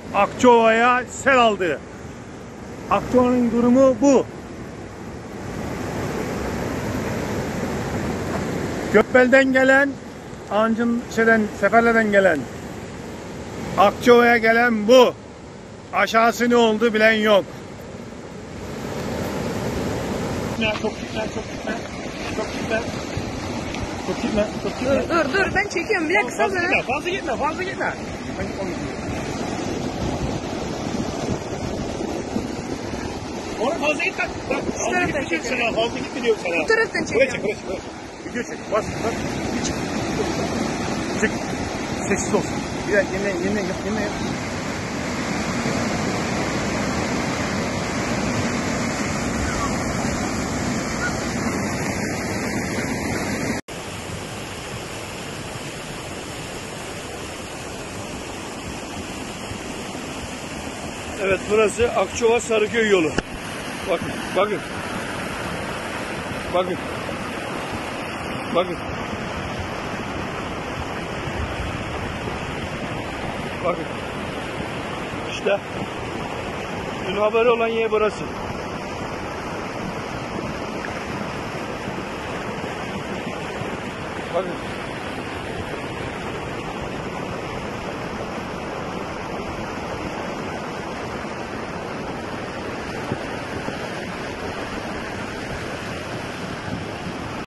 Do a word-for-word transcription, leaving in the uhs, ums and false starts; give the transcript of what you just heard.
Akçaova'ya sel aldı. Akçaova'nın durumu bu. Gökbel'den gelen, Ancın şeyden, Seferler'den gelen, Akçaova'ya gelen bu. Aşağısı ne oldu bilen yok. Çok gitme, çok gitme, çok gitme. Çok gitme, çok gitme. Dur dur dur ben çekiyorum bir dakika Fazla sana. gitme, fazla gitme, fazla gitme. Oğlum fazla gitme. Bak, fazla gitme diyorum sana, fazla gitme diyorum sana. Bu taraftan Buraya çekiyorum. çek, buraya çek, buraya çek. Video çek, bas, bas. Bir çık. Çık. Sessiz olsun. Bir dakika, yenile, yenile, yenile. Evet, burası Akçaova Sarıköy yolu. Bakın, bakın. Bakın. Bakın. Bakın. İşte dün haberi olan yer burası. Bakın.